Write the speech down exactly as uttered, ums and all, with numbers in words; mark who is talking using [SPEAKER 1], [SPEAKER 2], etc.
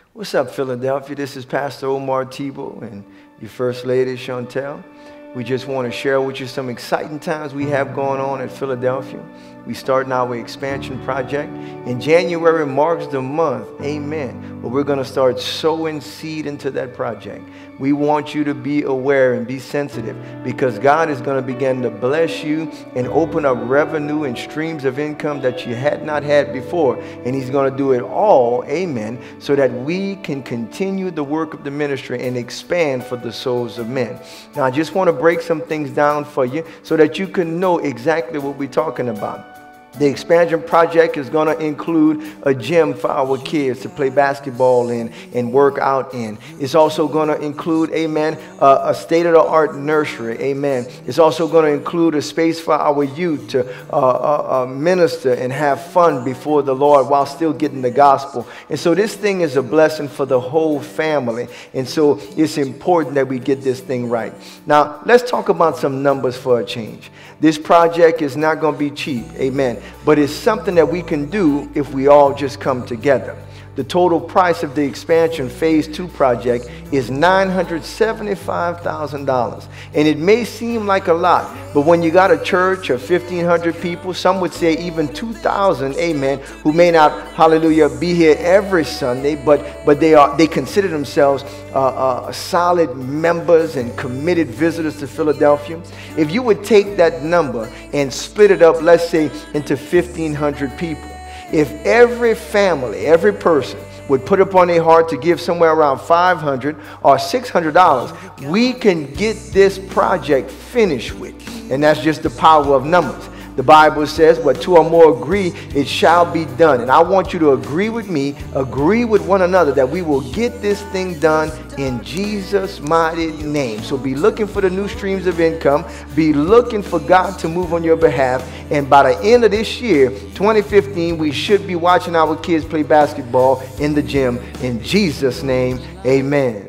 [SPEAKER 1] What's up, Philadelphia? This is Pastor Omar Tebow and your First Lady, Chantel. We just want to share with you some exciting times we have going on at Philadelphia. We starting our expansion project. In January marks the month, amen, where we're going to start sowing seed into that project. We want you to be aware and be sensitive because God is going to begin to bless you and open up revenue and streams of income that you had not had before. And He's going to do it all, amen, so that we can continue the work of the ministry and expand for the souls of men. Now, I just want to break some things down for you so that you can know exactly what we're talking about. The expansion project is going to include a gym for our kids to play basketball in and work out in. It's also going to include, amen, uh, a state-of-the-art nursery, amen. It's also going to include a space for our youth to uh, uh, uh, minister and have fun before the Lord while still getting the gospel. And so this thing is a blessing for the whole family. And so it's important that we get this thing right. Now, let's talk about some numbers for a change. This project is not going to be cheap, amen. But it's something that we can do if we all just come together. The total price of the expansion phase two project is nine hundred seventy-five thousand dollars. And it may seem like a lot, but when you got a church of fifteen hundred people, some would say even two thousand, amen, who may not, hallelujah, be here every Sunday, but, but they are they consider themselves uh, uh, solid members and committed visitors to Philadelphia. If you would take that number and split it up, let's say, into fifteen hundred people, if every family, every person would put upon their heart to give somewhere around five hundred dollars or six hundred dollars, we can get this project finished with. And that's just the power of numbers. The Bible says, where two or more agree, it shall be done. And I want you to agree with me, agree with one another that we will get this thing done in Jesus' mighty name. So be looking for the new streams of income. Be looking for God to move on your behalf. And by the end of this year, twenty fifteen, we should be watching our kids play basketball in the gym. In Jesus' name, amen.